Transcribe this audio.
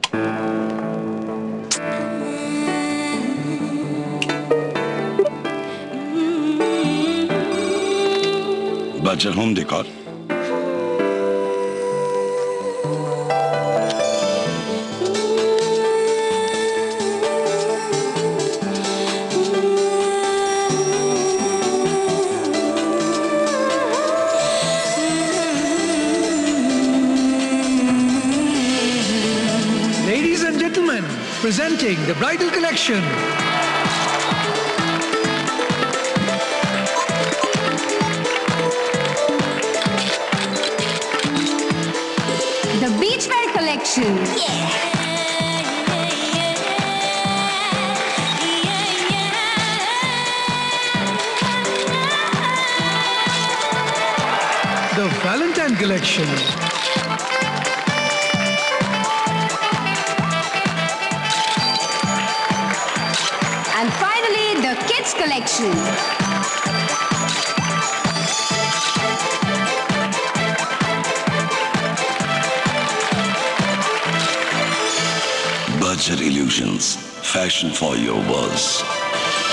Berger home decor. Ladies and gentlemen, presenting the bridal collection. The beachwear collection. The Valentine collection. And finally, the kids collection. Berger Illusions. Fashion for your walls.